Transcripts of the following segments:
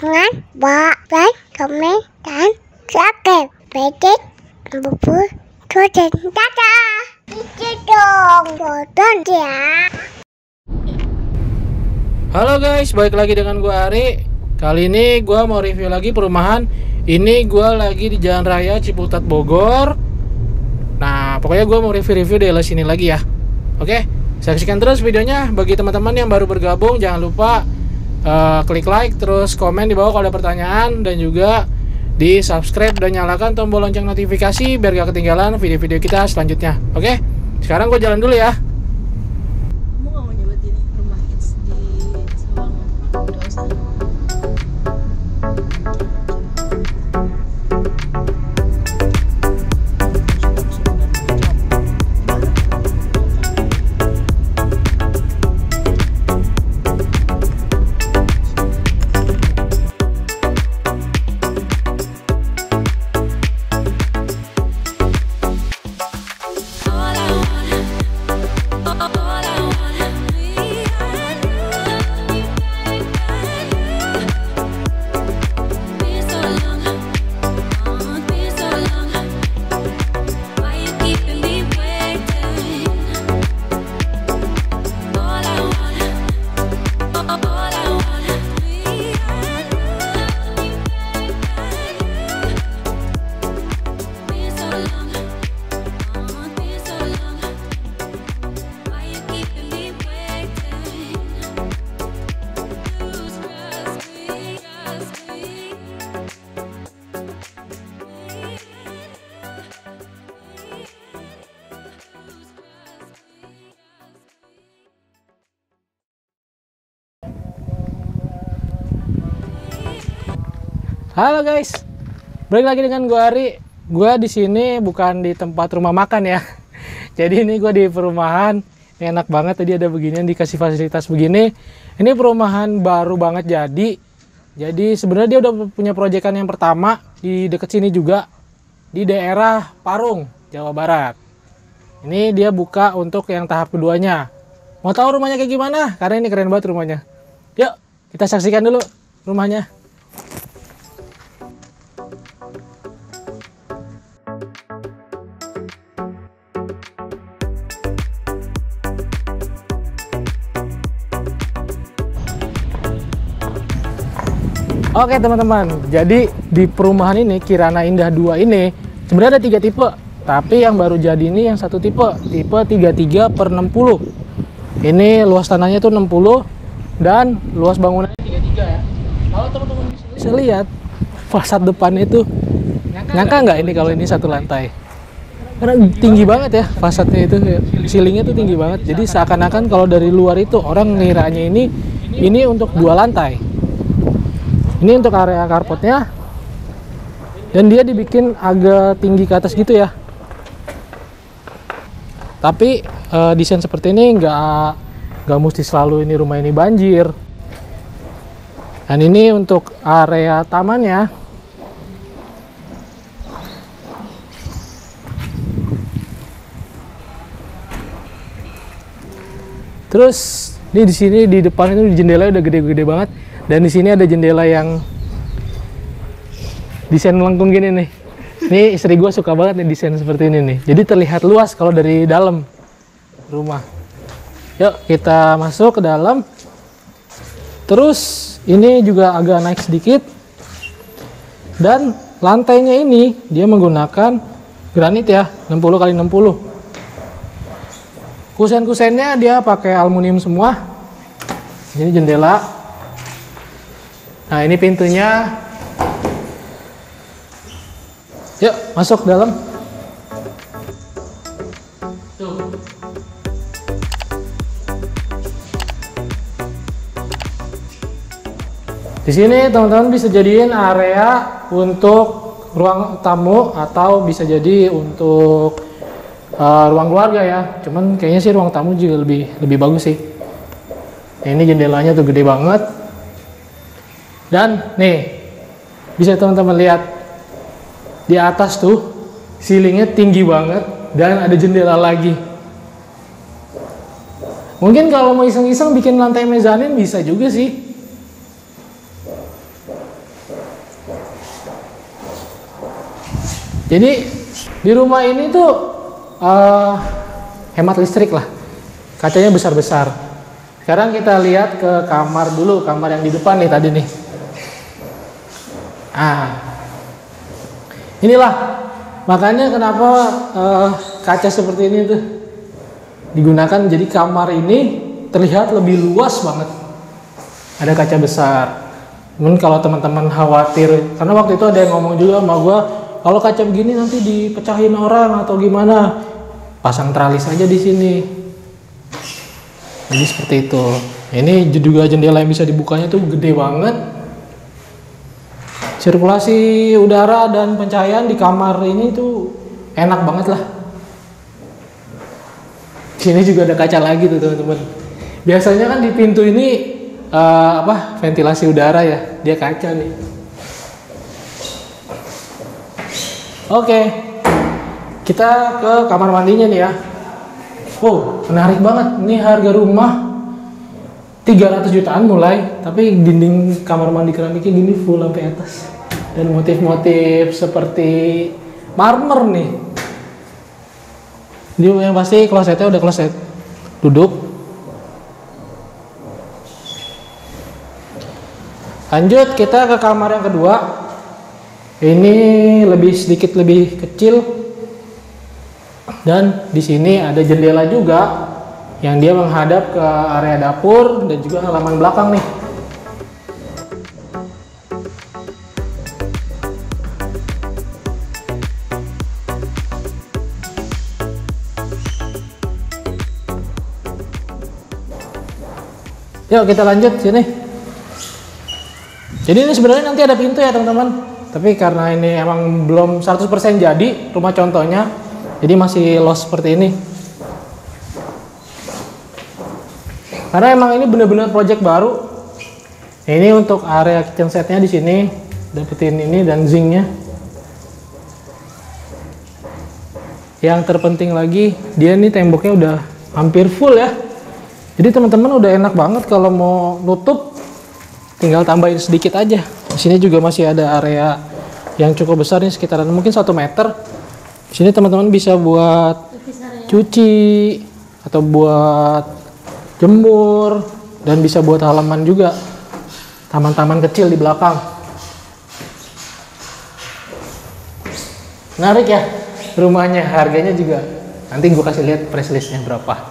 Jangan lupa like, komen, dan subscribe. Bedit, bubur, dan dadah. Itu dong, tonton ya. Halo guys, balik lagi dengan gua Ari. Kali ini gua mau review lagi perumahan. Ini gua lagi di Jalan Raya Ciputat Bogor. Nah, pokoknya gua mau review-review daerah sini lagi ya. Oke, saksikan terus videonya. Bagi teman-teman yang baru bergabung, jangan lupa klik like, terus komen di bawah kalau ada pertanyaan, dan juga di subscribe dan nyalakan tombol lonceng notifikasi biar gak ketinggalan video-video kita selanjutnya. Oke, sekarang gue jalan dulu ya. Kamu gak mau nyoba ini rumah hits di Sawangan? Gak usah. Halo guys, balik lagi dengan gua Ari. Gua di sini bukan di tempat rumah makan ya. Jadi ini gua di perumahan. Ini enak banget, tadi ada beginian, dikasih fasilitas begini. Ini perumahan baru banget jadi sebenarnya dia udah punya proyekan yang pertama di dekat sini juga, di daerah Parung, Jawa Barat. Ini dia buka untuk yang tahap keduanya. Mau tahu rumahnya kayak gimana? Karena ini keren banget rumahnya. Yuk, kita saksikan dulu rumahnya. Oke teman-teman, jadi di perumahan ini Kirana Indah 2 ini sebenarnya ada 3 tipe, tapi yang baru jadi ini yang satu tipe 33/60. Ini luas tanahnya tuh 60 dan luas bangunannya 33 ya. Kalau teman-teman bisa lihat fasad depannya itu, nyangka nggak ini kalau ini satu lantai? Karena tinggi banget ya fasadnya itu, ceilingnya tuh tinggi banget. Jadi seakan-akan kalau dari luar itu orang ngiranya ini untuk 2 lantai. Ini untuk area carportnya, dan dia dibikin agak tinggi ke atas gitu ya. Tapi desain seperti ini nggak mesti selalu ini rumah ini banjir. Dan ini untuk area tamannya. Terus ini di sini di depan itu jendela udah gede-gede banget. Dan di sini ada jendela yang desain melengkung gini nih. Ini istri gue suka banget nih desain seperti ini nih. Jadi terlihat luas kalau dari dalam rumah. Yuk kita masuk ke dalam. Terus ini juga agak naik sedikit. Dan lantainya ini dia menggunakan granit ya, 60x60. Kusen-kusennya dia pakai aluminium semua. Ini jendela. Nah ini pintunya. Yuk masuk dalam. Tuh. Di sini teman-teman bisa jadiin area untuk ruang tamu atau bisa jadi untuk ruang keluarga ya. Cuman kayaknya sih ruang tamu juga lebih bagus sih. Nah, ini jendelanya tuh gede banget. Dan nih bisa teman-teman lihat di atas tuh ceilingnya tinggi banget dan ada jendela lagi. Mungkin kalau mau iseng-iseng bikin lantai mezanin bisa juga sih. Jadi di rumah ini tuh hemat listrik lah. Kacanya besar-besar. Sekarang kita lihat ke kamar dulu, kamar yang di depan nih tadi nih. Inilah makanya kenapa kaca seperti ini tuh digunakan. Jadi kamar ini terlihat lebih luas banget. Ada kaca besar. Mungkin kalau teman-teman khawatir, karena waktu itu ada yang ngomong juga sama gue, kalau kaca begini nanti dipecahin orang atau gimana, pasang tralis aja di sini. Jadi seperti itu. Ini juga jendela yang bisa dibukanya tuh gede banget. Sirkulasi udara dan pencahayaan di kamar ini tuh enak banget lah. Sini juga ada kaca lagi tuh teman-teman. Biasanya kan di pintu ini ventilasi udara ya, dia kaca nih. Oke, kita ke kamar mandinya nih ya. Wow, menarik banget. Ini harga rumah 300 jutaan mulai, tapi dinding kamar mandi keramiknya gini full sampai atas. Dan motif-motif seperti marmer nih. Ini yang pasti klosetnya udah kloset duduk. Lanjut kita ke kamar yang kedua. Ini sedikit lebih kecil. Dan di sini ada jendela juga yang dia menghadap ke area dapur dan juga halaman belakang nih. Yuk kita lanjut sini. Jadi ini sebenarnya nanti ada pintu ya teman-teman. Tapi karena ini emang belum 100% jadi rumah contohnya, jadi masih lost seperti ini. Karena emang ini benar-benar project baru. Ini untuk area kitchen setnya di sini, dapetin ini dan zincnya. Yang terpenting lagi, dia nih temboknya udah hampir full ya. Jadi teman-teman udah enak banget kalau mau nutup. Tinggal tambahin sedikit aja. Di sini juga masih ada area yang cukup besar nih, sekitaran mungkin 1 meter. Di sini teman-teman bisa buat cuci atau buat jemur dan bisa buat halaman juga. Taman-taman kecil di belakang. Menarik ya rumahnya, harganya juga. Nanti gue kasih lihat price listnya berapa.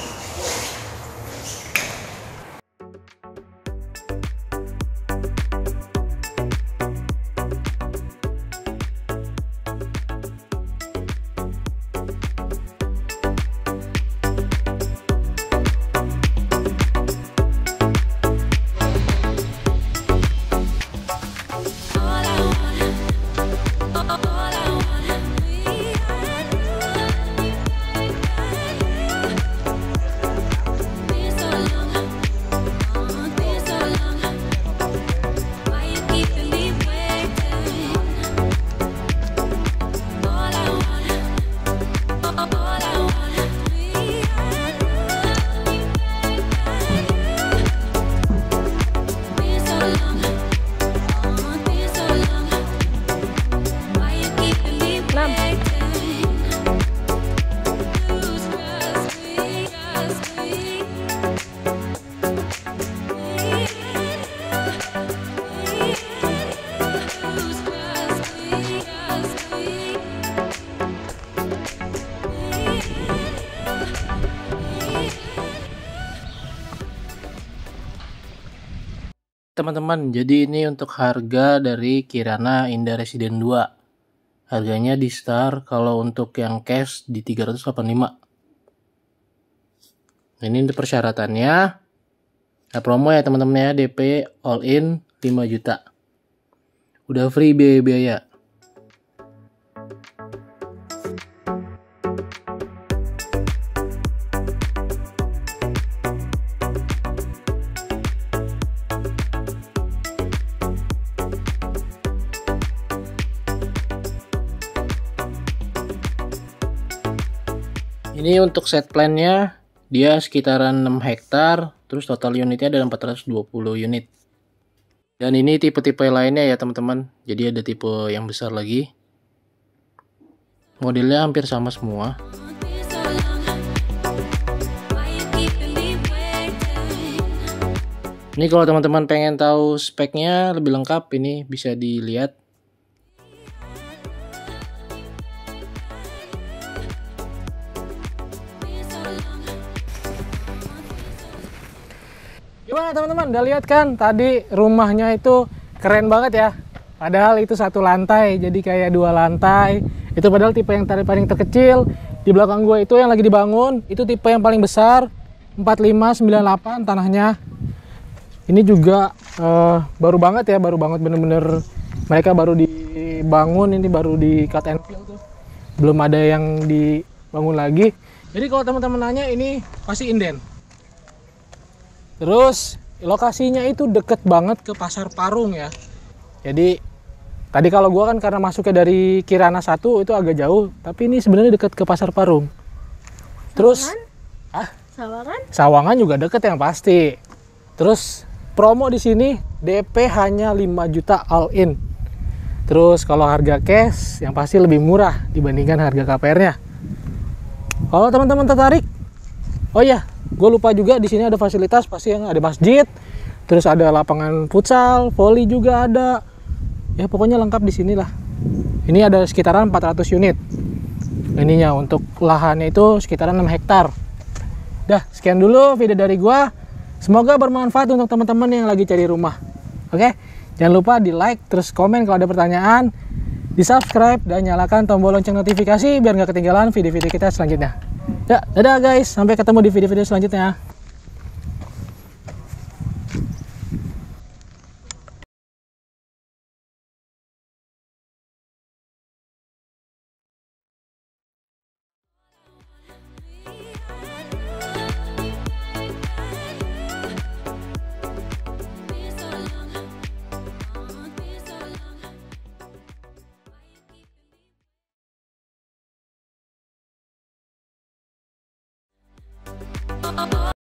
Teman-teman, jadi ini untuk harga dari Kirana Indah Residen 2. Harganya di start kalau untuk yang cash di 385. Ini untuk persyaratannya. Nah, promo ya teman-teman ya, DP all in 5 juta. Udah free biaya-biaya. Ini untuk set plan-nya dia sekitaran 6 hektar, terus total unitnya ada 420 unit. Dan ini tipe-tipe lainnya ya teman-teman. Jadi ada tipe yang besar lagi. Modelnya hampir sama semua. Ini kalau teman-teman pengen tahu speknya lebih lengkap, ini bisa dilihat. Gimana teman-teman, udah lihat kan tadi rumahnya itu keren banget ya. Padahal itu satu lantai, jadi kayak dua lantai. Itu padahal tipe yang paling terkecil. Di belakang gue itu yang lagi dibangun, itu tipe yang paling besar, 4598 tanahnya. Ini juga baru banget ya, baru banget bener-bener mereka baru dibangun, ini baru di cut and fill tuh. Belum ada yang dibangun lagi. Jadi kalau teman-teman nanya, ini pasti inden. Terus lokasinya itu deket banget ke Pasar Parung ya. Jadi tadi kalau gua kan karena masuknya dari Kirana 1 itu agak jauh, tapi ini sebenarnya deket ke Pasar Parung. Terus Sawangan? Sawangan juga deket yang pasti. Terus promo di sini DP hanya 5 juta all in. Terus kalau harga cash yang pasti lebih murah dibandingkan harga KPR-nya. Kalau teman-teman tertarik, oh iya, gue lupa juga di sini ada fasilitas pasti yang ada masjid, terus ada lapangan futsal, voli juga ada. Ya pokoknya lengkap di sini lah. Ini ada sekitaran 400 unit. Ininya untuk lahannya itu sekitaran 6 hektar. Dah, sekian dulu video dari gua. Semoga bermanfaat untuk teman-teman yang lagi cari rumah. Oke? Jangan lupa di like, terus komen kalau ada pertanyaan, di subscribe, dan nyalakan tombol lonceng notifikasi biar nggak ketinggalan video-video kita selanjutnya. Ya, dadah guys. Sampai ketemu di video-video selanjutnya.